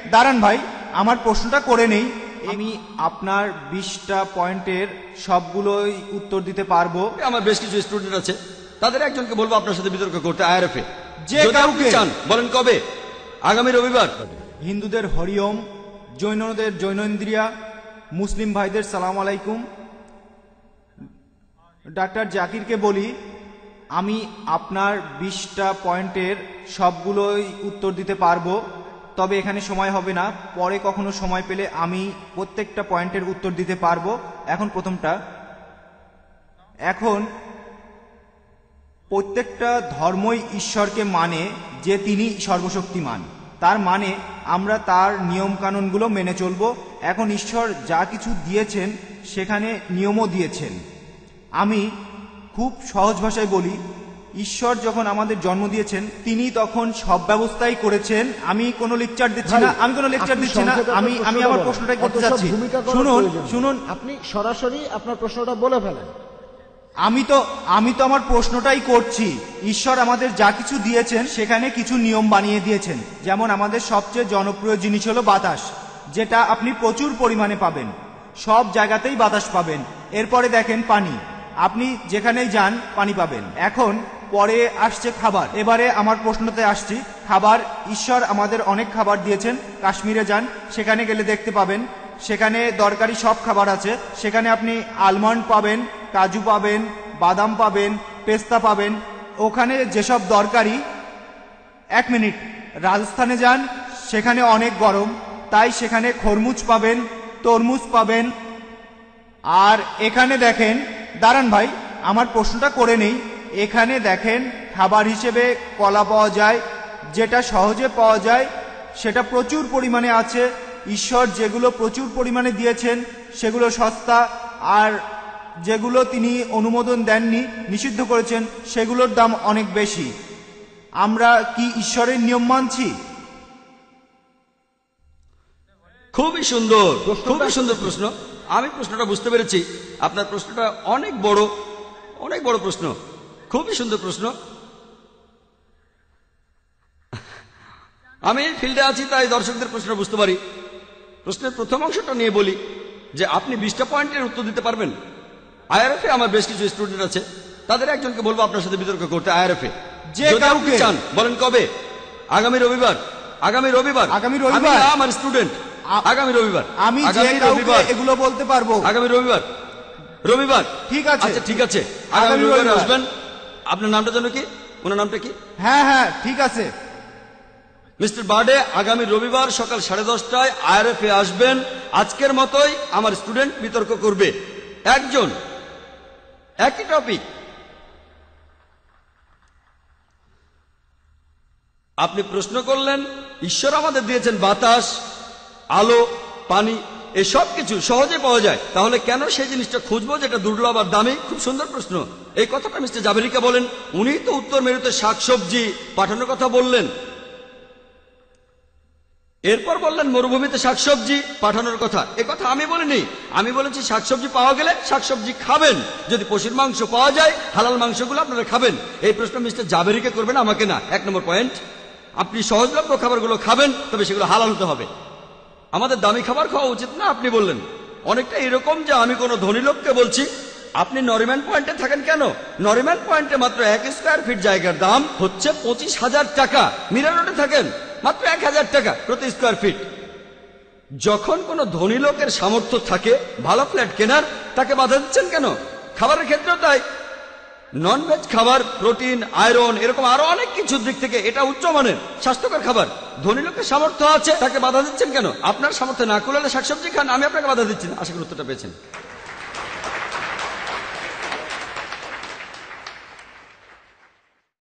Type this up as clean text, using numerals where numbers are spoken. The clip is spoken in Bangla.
দাঁড়ান ভাই, আমার প্রশ্নটা করে নেই। আমি আপনার 20টা পয়েন্টের সবগুলোই উত্তর দিতে পারবো। আমার বেশ কিছু স্টুডেন্ট আছে, তাদের একজনকে বলবো আপনার সাথে বিতর্ক করতে আইআরএফে। যে কাউকে চান বলেন কবে? আগামী রবিবার। হিন্দুদের হরিওম, জৈনদের জৈনেন্দ্রিয়া, মুসলিম ভাইদের সালাম আলাইকুম। ডাক্তার জাকিরকে বলি, আমি আপনার 20টা পয়েন্টের সবগুলোই উত্তর দিতে পারবো, তবে এখানে সময় হবে না, পরে কখনো সময় পেলে আমি প্রত্যেকটা পয়েন্টের উত্তর দিতে পারবো। এখন প্রথমটা, এখন প্রত্যেকটা ধর্মই ঈশ্বরকে মানে যে তিনি সর্বশক্তিমান, তার মানে আমরা তার নিয়ম কানুনগুলো মেনে চলব। এখন ঈশ্বর যা কিছু দিয়েছেন সেখানে নিয়মও দিয়েছেন। আমি খুব সহজ ভাষায় বলি, ঈশ্বর যখন আমাদের জন্ম দিয়েছেন তিনি তখন সব ব্যবস্থাই করেছেন। আমি কোনো লেকচার দিচ্ছি না, আমি আমার প্রশ্নটাই করতে চাচ্ছি। শুনুন, আপনি সরাসরি আপনার প্রশ্নটা বলে ফেলেন। আমি তো আমার প্রশ্নটাই করছি। ঈশ্বর আমাদের যা কিছু দিয়েছেন সেখানে কিছু নিয়ম বানিয়ে দিয়েছেন। যেমন আমাদের সবচেয়ে জনপ্রিয় জিনিস হলো বাতাস, যেটা আপনি প্রচুর পরিমাণে পাবেন, সব জায়গাতেই বাতাস পাবেন। এরপরে দেখেন পানি, আপনি যেখানেই যান পানি পাবেন। এখন পরে আসছে খাবার। এবারে আমার প্রশ্নতে আসছি, খাবার। ঈশ্বর আমাদের অনেক খাবার দিয়েছেন। কাশ্মীরে যান, সেখানে গেলে দেখতে পাবেন সেখানে দরকারি সব খাবার আছে। সেখানে আপনি আলমন্ড পাবেন, কাজু পাবেন, বাদাম পাবেন, পেস্তা পাবেন, ওখানে যেসব দরকারি। 1 মিনিট, রাজস্থানে যান, সেখানে অনেক গরম, তাই সেখানে খরমুজ পাবেন, তরমুজ পাবেন। আর এখানে দেখেন, দাঁড়ান ভাই, আমার প্রশ্নটা করে নেই। এখানে দেখেন খাবার হিসেবে কলা পাওয়া যায়, যেটা সহজে পাওয়া যায়, সেটা প্রচুর পরিমাণে আছে। ঈশ্বর যেগুলো প্রচুর পরিমাণে দিয়েছেন সেগুলো সস্তা, আর যেগুলো তিনি অনুমোদন দেননি, নিষিদ্ধ করেছেন, সেগুলোর দাম অনেক বেশি। আমরা কি ঈশ্বরের নিয়ম মানছি? খুবই সুন্দর, খুবই সুন্দর প্রশ্ন। আমি প্রশ্নটা বুঝতে পেরেছি। আপনার প্রশ্নটা অনেক বড় প্রশ্ন, খুবই সুন্দর প্রশ্ন। আমি ফিল্ডে আছি তাই দর্শকদের প্রশ্ন বুঝতে পারি। প্রশ্নের প্রথম অংশটা নিয়ে বলি যে আপনি 20টা পয়েন্টের উত্তর দিতে পারবেন। আইআরএফে আমার বেশ কিছু স্টুডেন্ট আছে, তাদের একজনকে বলবো আপনার সাথে বিতর্ক করতে আইআরএফে। যে কাউকে চান বলেন কবে? আগামী রবিবার। আমার স্টুডেন্ট আগামী রবিবার। আমি যে কাউকে এগুলো বলতে পারবো। আগামী রবিবার। ঠিক আছে, আচ্ছা ঠিক আছে, আগামী রবিবার আসবেন। আপনার নামটা জানো কি? ওনার নামটা কি? হ্যাঁ, ঠিক আছে। মিস্টার বার্ডে, আগামী রবিবার সকাল 10:30টায় আইআরএফে আসবেন। আজকের মতোই আমার স্টুডেন্ট বিতর্ক করবে, একজন, একই টপিক। আপনি প্রশ্ন করলেন ঈশ্বর আমাদের দিয়েছেন বাতাস, আলো, পানি, এসব কিছু সহজে পাওয়া যায়, তাহলে কেন সেই জিনিসটা খুঁজবো যেটা দুর্লভ আর দামি? খুব সুন্দর প্রশ্ন। এই কথাটা মিস্টার জাবেরিকে বলেন। উনি তো উত্তর মেরুতে শাকসবজি পাঠানোর কথা বললেন, এরপর বললেন মরুভূমিতে শাকসবজি পাঠানোর কথা। এ কথা আমি বলিনি। আমি বলেছি শাকসবজি পাওয়া গেলে শাকসবজি খাবেন, যদি পশুর মাংস পাওয়া যায় হালাল মাংসগুলো আপনারা খাবেন। এই প্রশ্ন মিস্টার জাবেরিকে করবেন, আমাকে না। 1 নম্বর পয়েন্ট, আপনি সহজলভ্য খাবারগুলো খাবেন, তবে সেগুলো হালাল হতে হবে। আমাদের দামি খাবার খাওয়া উচিত না আপনি বললেন। অনেকটা এরকম যে আমি কোনো ধনী লোককে বলছি আপনি নরিম্যান পয়েন্টে থাকেন কেন? নরিম্যান পয়েন্টে মাত্র 1 স্কয়ার ফিট জায়গার দাম হচ্ছে 25,000 টাকা। মিরা রোডে থাকেন, মাত্র 1,000 টাকা প্রতি স্কয়ার ফিট। যখন কোনো ধনী লোকের সামর্থ্য থাকে ভালো ফ্ল্যাট কেনার, তাকে বাধা দিচ্ছেন কেন? খাবারের ক্ষেত্রেও তাই। নন ভেজ খাবার, প্রোটিন, আয়রন, এরকম আরো অনেক কিছুর দিক থেকে এটা উচ্চমানের স্বাস্থ্যকর খাবার। ধনী লোকের সামর্থ্য আছে, তাকে বাধা দিচ্ছেন কেন? আপনার সামর্থ্য না করলে শাকসবজি খান, আমি আপনাকে বাধা দিচ্ছি না। আশা করি উত্তরটা পেয়েছেন।